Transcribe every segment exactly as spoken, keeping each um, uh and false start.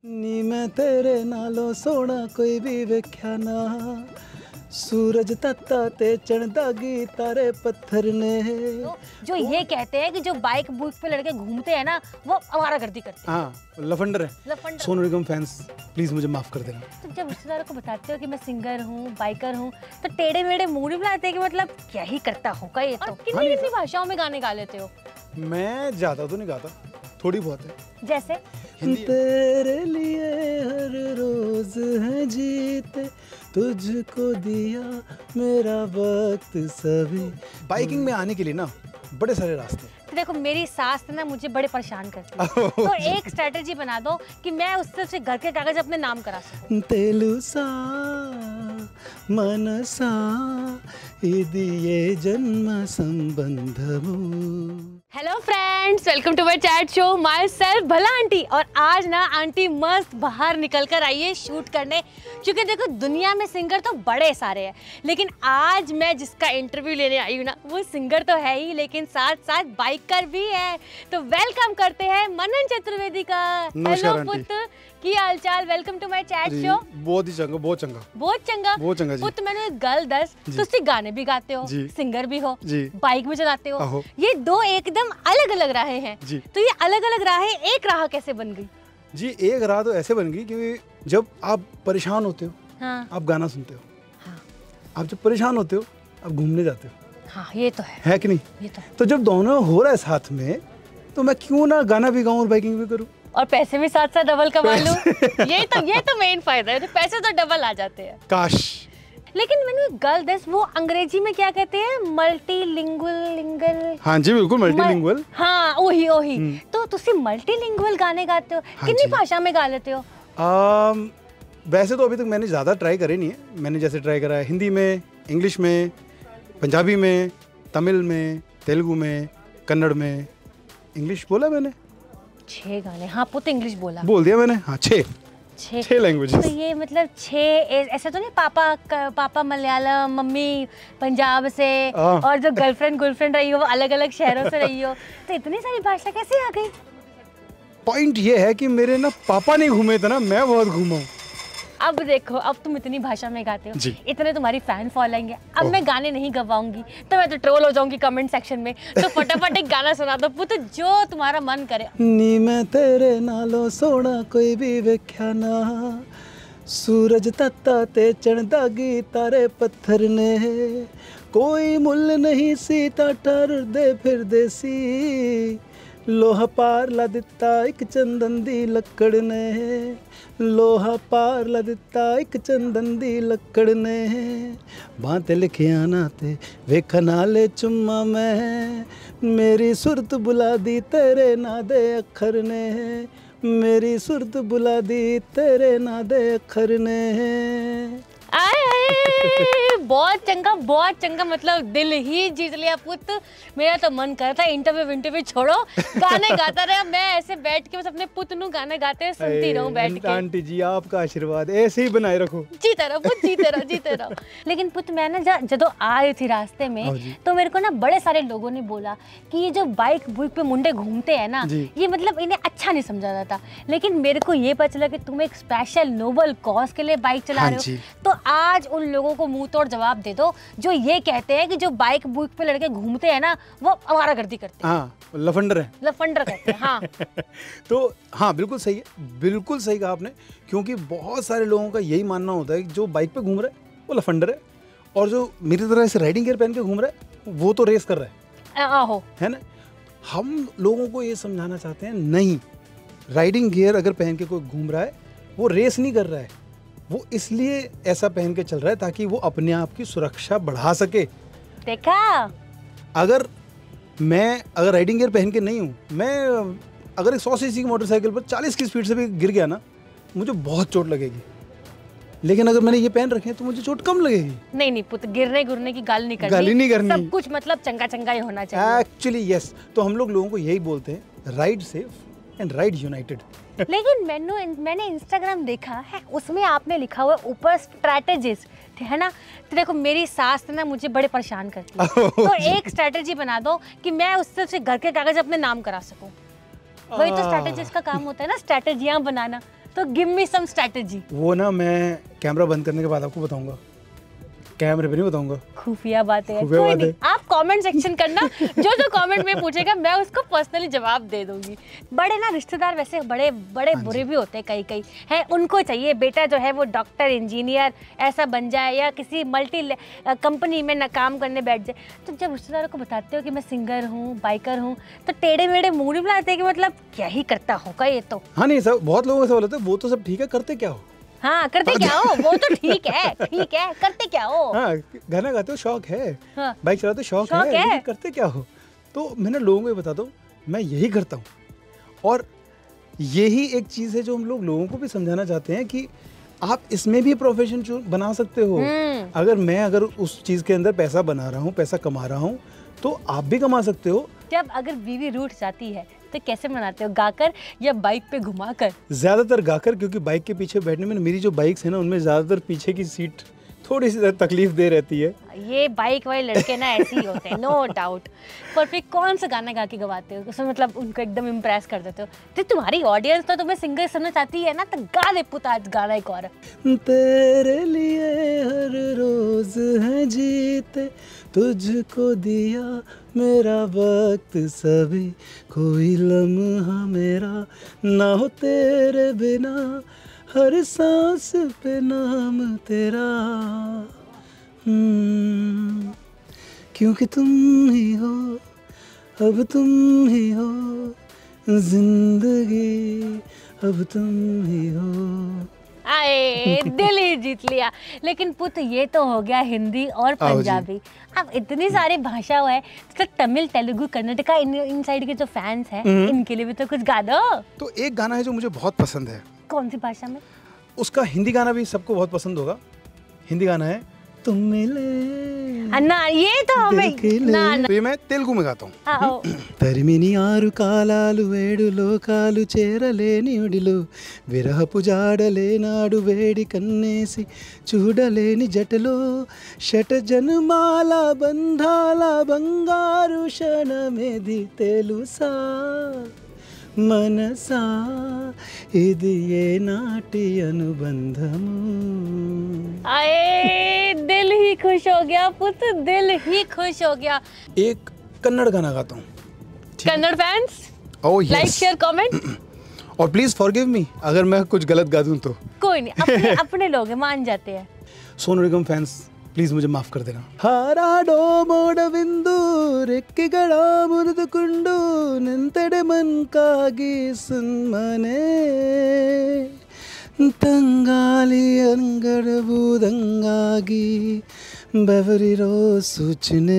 नी मैं तेरे नालों सोना कोई भी वेख्या ना, सूरज तत्ता ते चढ़दागी तारे पत्थर ने। तो जो ये कहते हैं कि जो बाइक बुक पे लड़के घूमते हैं ना वो आवारागर्दी करते हैं। हाँ, लफंडर है। लफंडर। सोनू निगम फैंस प्लीज मुझे माफ कर देना। तो जब रिश्तेदारों को बताते हो कि मैं सिंगर हूँ, बाइकर हूँ, तो टेढ़े मेढ़े मुंह नहीं बनाते कि मतलब क्या ही करता होगा ये तो। कितनी कितनी भाषाओं में गाने गा लेते हो? मैं ज्यादा तो नहीं गाता, थोड़ी बहुत है। जैसे तेरे लिए हर रोज है जीते, तुझको दिया मेरा वक्त सभी। बाइकिंग में आने के लिए ना बड़े सारे रास्ते। तो देखो मेरी सास ना मुझे बड़े परेशान करती है, तो एक स्ट्रेटेजी बना दो कि मैं उससे उससे घर के कागज अपने नाम करा सकूं। तेलुसा मनसा इदिये जन्म संबंधमु। Hello friends, welcome to my chat show myself Bhala aunty. और आज ना आंटी मस्त बाहर निकल कर आई है शूट करने, क्योंकि देखो दुनिया में सिंगर तो बड़े सारे हैं, लेकिन आज मैं जिसका इंटरव्यू लेने आई हूँ ना वो सिंगर तो है ही, लेकिन साथ साथ बाइकर भी है। तो वेलकम करते हैं मनन चतुर्वेदी का। हेलो पुत्र, की हाल चाल? Welcome to my chat show. बहुत ही चंगा, बहुत चंगा, बहुत चंगा, बहुत चंगा जी। पुत्र मैंने गल दस, तुसी गाने भी गाते हो, सिंगर भी हो, बाइक भी चलाते हो, ये दो एकदम अलग अलग राहें हैं जी। तो ये अलग अलग राहें एक राह कैसे बन गई? जी एक राह तो ऐसे बन गई क्योंकि जब आप परेशान होते हो हाँ। आप गाना सुनते हो हाँ। आप जब परेशान होते हो आप घूमने जाते हो हाँ, ये तो है, है कि नहीं? ये तो है। तो जब दोनों हो रहा है साथ में तो मैं क्यों ना गाना भी गाऊं और बाइकिंग भी करूं और पैसे भी साथ साथ डबल कमा लूं। ये तो ये तो मेन फायदा है, तो पैसे तो डबल आ जाते हैं। काश। लेकिन मैंने गल दस, वो अंग्रेजी में क्या कहते हैं? Multilingual lingual. हाँ जी बिल्कुल, मल्टीलिंगुअल। हाँ ओही ओही। तो तुसी मल्टीलिंगुअल गाने गाते हो, हाँ कितनी भाषा में गा लेते हो? आ, वैसे तो अभी तक मैंने ज़्यादा ट्राई करे नहीं है। मैंने जैसे ट्राई करा है हिंदी में, इंग्लिश में, पंजाबी में, तमिल में, तेलुगु में, कन्नड़ में। इंग्लिश बोला मैंने छह गाने। हाँ पुत इंग्लिश बोला, बोल दिया मैंने। हाँ छह छह छह लैंग्वेजेस। तो ये मतलब छह ऐसे तो नहीं? पापा पापा मलयालम, मम्मी पंजाब से, और जो गर्लफ्रेंड गर्लफ्रेंड रही हो वो अलग अलग शहरों से रही हो, तो इतनी सारी भाषा कैसे आ गई? पॉइंट ये है कि मेरे ना पापा नहीं घूमे थे ना, मैं बहुत घूमा हूँ। अब देखो, अब तुम इतनी भाषा में गाते हो, इतने तुम्हारी फैन फॉलोइंग है, अब मैं गाने नहीं गवाऊंगी तो मैं तो ट्रोल हो जाऊंगी कमेंट सेक्शन में। तो फटाफट एक गाना सुना दो पुत्र, जो तुम्हारा मन करे। नी मैं तेरे नालों सोना कोई भी वेख्या ना, सूरज तत्ता ते चढ़दागी तारे पत्थर ने, कोई मुल नहीं सीता टर दे फिर देसी, लोहा पार ला दिता एक चंदन दी लक्कड़ ने, लोहा पार ला दिता एक चंदन दी लक्कड़ ने, बातें लिखिया ना ते वेखा नाले चुम्मा मैं, मेरी सुरत बुला दी तेरे नादे अखर ने, मेरी सुरत बुला दी तेरे नादे अखर ने। आए बहुत चंगा, बहुत चंगा, मतलब दिल ही जीत लिया पुत्र। मेरा तो मन करता है इंटरव्यू इंटरव्यू छोड़ो, गाने गाता रहे, मैं ऐसे बैठ के बस अपने पुत्र नु गाने गाते सुनती रहूं बैठ के। आंटी जी आपका आशीर्वाद ऐसे ही बनाए रखो। जीते रहो पुत्र, जीते रहो, जीते रहो। लेकिन पुत्र मैं ना जब आ रही थी रास्ते में तो मेरे को ना बड़े सारे लोगों ने बोला कि ये जो बाइक बुक पे मुंडे घूमते हैं ना, ये मतलब इन्हें अच्छा नहीं समझा जाता। लेकिन मेरे को ये पता चला कि तुम एक स्पेशल नोबल कॉज के लिए बाइक चला रहे हो, तो आज उन लोगों को मुंह तोड़ जवाब दे दो जो ये कहते हैं कि जो बाइक बुक पे लड़के घूमते हैं ना वो आवारागर्दी करते हैं। हाँ, लफंडर है, लफंडर कहते हैं। हाँ। तो हाँ बिल्कुल सही है, बिल्कुल सही कहा आपने, क्योंकि बहुत सारे लोगों का यही मानना होता है कि जो बाइक पे घूम रहा है वो लफंडर है, और जो मेरी तरह से राइडिंग गियर पहन के घूम रहा है वो तो रेस कर रहा है। आहो। है ना? हम लोगों को ये समझाना चाहते हैं, नहीं, राइडिंग गियर अगर पहन के कोई घूम रहा है वो रेस नहीं कर रहा है, वो इसलिए ऐसा पहन के चल रहा है ताकि वो अपने आप की सुरक्षा बढ़ा सके। देखा? अगर मैं अगर राइडिंग गियर पहन के नहीं हूँ, मैं अगर एक सौ सीसी की मोटरसाइकिल पर चालीस की स्पीड से भी गिर गया ना, मुझे बहुत चोट लगेगी। लेकिन अगर मैंने ये पहन रखे हैं तो मुझे चोट कम लगेगी। नहीं नहीं पुत्र, गिरने गिरने की गाल नहीं करनी, गाली नहीं करनी, सब कुछ मतलब चंगा चंगा ही होना चाहिए। एक्चुअली यस, तो हम लोग लोगों को यही बोलते हैं, ride safe and ride united. लेकिन मैंने मैंने इंस्टाग्राम देखा है, उसमें आपने लिखा हुआ है ऊपर स्ट्रैटेजिस्ट, है ना? तो देखो मेरी सास ना मुझे बड़े परेशान करती है, तो एक स्ट्रैटेजी बना दो कि मैं उससे उससे घर के कागज अपने नाम करा सकूं। वही तो स्ट्रैटेजिस्ट का काम होता है ना, स्ट्रैटेजियां बनाना। तो गिव मी सम स्ट्रेटजी। वो ना मैं कैमरा बंद करने के बाद आपको बताऊंगा, कैमरे पे नहीं बताऊंगा। खुफिया बातें हैं, खुफिया कोई बातें। नहीं, आप कमेंट सेक्शन करना, जो जो कमेंट में पूछेगा मैं उसको पर्सनली जवाब दे दूंगी। बड़े ना रिश्तेदार वैसे बड़े बड़े बुरे भी होते हैं, कई कई हैं, उनको चाहिए बेटा जो है वो डॉक्टर इंजीनियर ऐसा बन जाए या किसी मल्टी कंपनी में ना काम करने बैठ जाए। तो जब रिश्तेदारों को बताते हो कि मैं सिंगर हूँ, बाइकर हूँ, तो टेढ़े मेढ़े मुँह नहीं बनाते हैं कि मतलब क्या ही करता होगा ये तो। हाँ नहीं सब, बहुत लोगों से बोलते हैं वो तो सब ठीक है, करते क्या हो। हाँ करते क्या हो, वो तो ठीक है, ठीक है, करते क्या हो। हाँ गाना गाते हो शौक है, हाँ। बाइक चलाते हो शौक, शौक है, है। लेकिन करते क्या हो। तो मैंने लोगों को ये बताता हूँ मैं यही करता हूँ, और यही एक चीज़ है जो हम लोग लोगों को भी समझाना चाहते हैं कि आप इसमें भी प्रोफेशन बना सकते हो। अगर मैं अगर उस चीज़ के अंदर पैसा बना रहा हूँ, पैसा कमा रहा हूँ, तो आप भी कमा सकते हो। जब अगर बीवी रूठ जाती है तो कैसे मनाते हो, गाकर या बाइक पे घुमाकर? ज़्यादातर गाकर, क्योंकि बाइक के पीछे बैठने में मेरी जो बाइक्स है ना उनमें ज़्यादातर पीछे की सीट थोड़ी सी तकलीफ दे रहती है। ये बाइक वाले लड़के ना ऐसे ही होते हैं, नो डाउट। पर फिर कौन सा गाना गा के गवाते हो उसमें, मतलब उनको एकदम इम्प्रेस कर देते हो? तो तुम्हारी ऑडियंस तो तुम्हें सिंगर सुनना चाहती है ना, तो गा दे पुत आज गाना एक और। तेरे लिए हर रोज है जीते, तुझको दिया मेरा वक्त सभी, कोई लम्हा मेरा ना हो तेरे बिना, हर सांस पे नाम तेरा, हम्म, क्योंकि तुम ही हो, अब तुम ही हो, जिंदगी अब तुम ही हो। आए दिल ही जीत लिया। लेकिन पुत ये तो हो गया हिंदी और पंजाबी, अब इतनी सारी भाषा है तो तमिल, तेलुगु, कन्नड़ का इन, इन साइड के जो फैंस हैं इनके लिए भी तो कुछ गा दो। तो एक गाना है जो मुझे बहुत पसंद है। कौन सी भाषा में? उसका हिंदी गाना भी सबको बहुत पसंद होगा। हिंदी गाना है तुम मिले ना, ये तो हमें ना ना। तो ये मैं तेलुगु में गाता हूँ। आओ। తరిమిని ఆరు కాలాలు ఏడు లోకాలు చేరలేని ఉడిలో, విరహపు జాడలేనాడు వేడి కన్నేసి చూడలేని జటలో, శట జన్మాల బంధాల బంగారు క్షణమేది తెలుసా మనసా, ఇది ఏ నాటి అనుబంధము। आए दिल ही खुश हो गया पुत, दिल ही खुश हो गया। एक कन्नड़ गाना गाता हूँ। Kannada fans oh yes, like share comment, और प्लीज फॉरगिव मी अगर मैं कुछ गलत गा दूं तो। कोई नहीं, अपने अपने लोग हैं, मान जाते हैं। सोनू निगम फैंस प्लीज मुझे माफ कर देना। ಹಾರಾಡೋ ಮೋಡವಿಂದು ರೆಕ್ಕೆಗಳ ಮುರಿದುಕೊಂಡು ನಿಂತೆಡೆ ಮನ್ಕಾಗಿ ಸುಮ್ಮನೆ, ತಂಗಾಲಿ ಅಂಗಡಬುದಂಗಾಗಿ ಬೆವರಿರೋ ಸೂಚನೆ,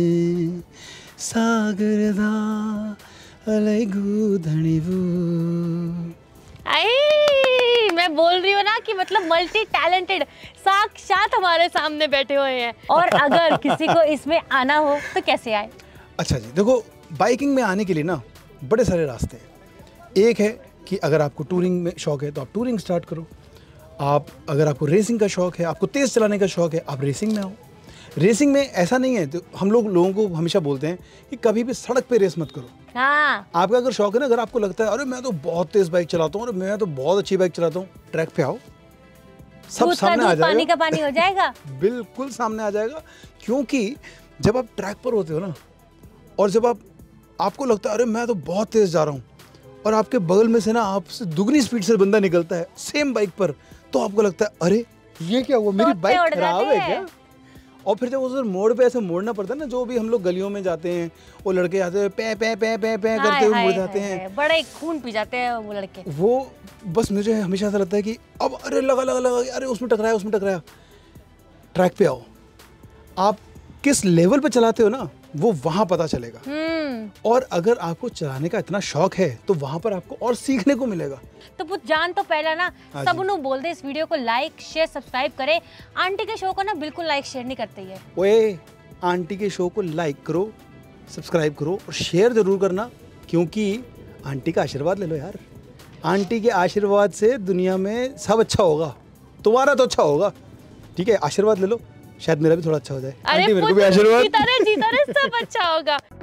ಸಾಗರದ ಅಲೆಗೂ ದಣಿವು। आई मैं बोल रही हूँ ना कि मतलब मल्टी टैलेंटेड साक्षात हमारे सामने बैठे हुए हैं। और अगर किसी को इसमें आना हो तो कैसे आए? अच्छा जी देखो, बाइकिंग में आने के लिए ना बड़े सारे रास्ते हैं। एक है कि अगर आपको टूरिंग में शौक है तो आप टूरिंग स्टार्ट करो। आप अगर आपको रेसिंग का शौक है, आपको तेज़ चलाने का शौक है, आप रेसिंग में आओ। रेसिंग में ऐसा नहीं है, तो हम लोग लोगों को हमेशा बोलते हैं कि कभी भी सड़क पे रेस मत करो। हाँ। आपका अगर शौक है ना, अगर आपको लगता है अरे मैं तो बहुत तेज बाइक चलाता हूँ, अरे मैं तो बहुत अच्छी बाइक चलाता हूँ, ट्रैक पे आओ, सब सामने आ जाएगा, पानी का पानी हो जाएगा। बिल्कुल सामने आ जाएगा। क्योंकि जब आप ट्रैक पर होते हो ना, और जब आप आपको लगता है अरे मैं तो बहुत तेज जा रहा हूँ, और आपके बगल में से ना आपसे दुगनी स्पीड से बंदा निकलता है सेम बाइक पर, तो आपको लगता है अरे ये क्या हुआ, मेरी बाइक खराब है क्या। और फिर जब उस मोड़ पे ऐसे मोड़ना पड़ता है ना, जो भी हम लोग गलियों में जाते हैं, वो लड़के आते हैं पे पे पे पे पे करते हुए मुड़ जाते हैं, बड़े खून पी जाते हैं वो लड़के। वो बस मुझे हमेशा ऐसा लगता है कि अब अरे लगा लगा लगा, अरे उसमें टकराया उसमें टकराया। ट्रैक पे आओ, आप किस लेवल पे चलाते हो ना वो वहाँ पता चलेगा। और अगर आपको चलाने का इतना शौक है तो वहाँ पर आपको और सीखने को मिलेगा। तो कुछ जान तो पहला ना सबनों बोल दे इस वीडियो को लाइक शेयर सब्सक्राइब करे। आंटी के शो को ना बिल्कुल लाइक शेयर नहीं करते है। ओए आंटी के शो को लाइक करो, सब्सक्राइब करो और शेयर जरूर करना, क्योंकि आंटी का आशीर्वाद ले लो यार। आंटी के आशीर्वाद से दुनिया में सब अच्छा होगा, तुम्हारा तो अच्छा होगा। ठीक है, आशीर्वाद ले लो, शायद मेरा भी थोड़ा अच्छा हो जाए। अरे आंटी मेरे को भी आशीर्वाद। जीता रहे जीता रहे सब अच्छा होगा।